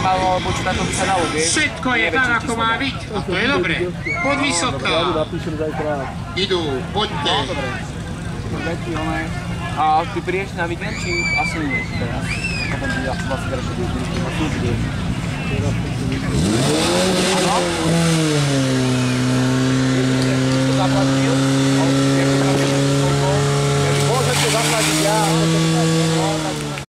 malo, alebo čo takto by sa dalo, vieš? Všetko je tak, ako má byť. A to je dobre. Podvysoká. Idú, poďte. A ty prídeš na víkend, či asi nie teraz? Potom by asi vlastne teraz budeš na súdie. Áno?